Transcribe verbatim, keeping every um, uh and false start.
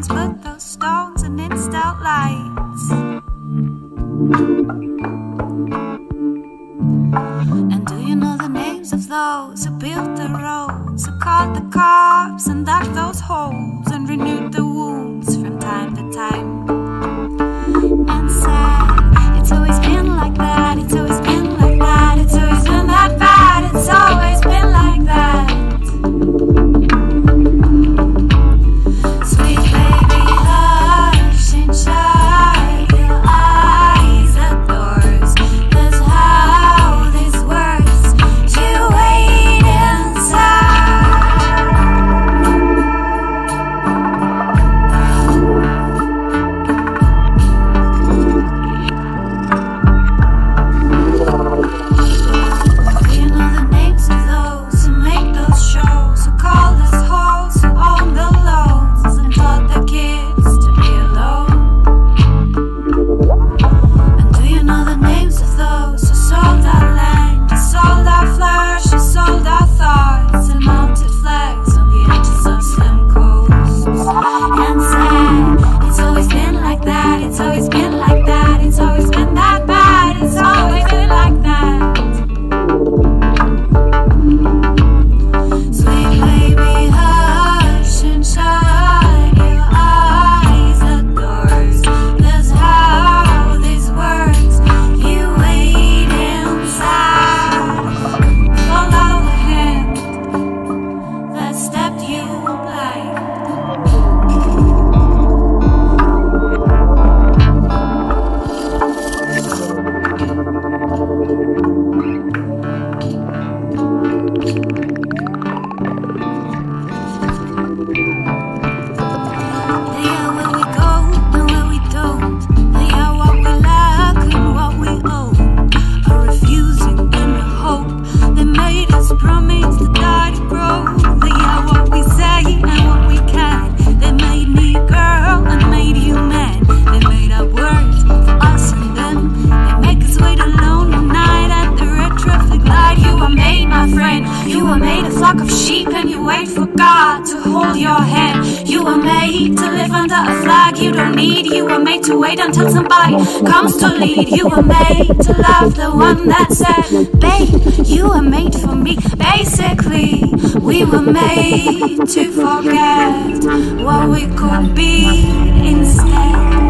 stones, but those stones are instant lights. And do you know the names of those who built the roads, who caught the cops and dug those holes and renewed the wounds from time to time? And sad, it's always been like that, it's always been like that, it's always been that bad, it's always been like that. Sweet baby, hush and shut your eyes at doors. That's how this works. You wait inside. You know the names of those who make those shows, who called us hoes, who owned the loans and taught the kids to be alone. And do you know the names of those who sold our land, who sold our flesh, who sold our thoughts and mounted flags on the edges of slim coasts? And sad, it's always been like that, it's always been like that, it's always been that bad, it's always been like that. Sweet baby, hush and shut your eyes at doors. That's how this works. You wait inside. Follow the hand that stepped you blind. They are where we go and where we don't. They are what we lack and what we own. Are refusing in the hope. They made us promise to die to grow. They are what we say and what we can. They made me girl and made you man. They made up words for us and them. They make us wait alone at night at the red traffic light. You are made, my friend. You were made a flock of sheep and you wait for God to hold your hand. You were made to live under a flag you don't need. You were made to wait until somebody comes to lead. You were made to love the one that said, babe, you were made for me. Basically, we were made to forget what we could be instead.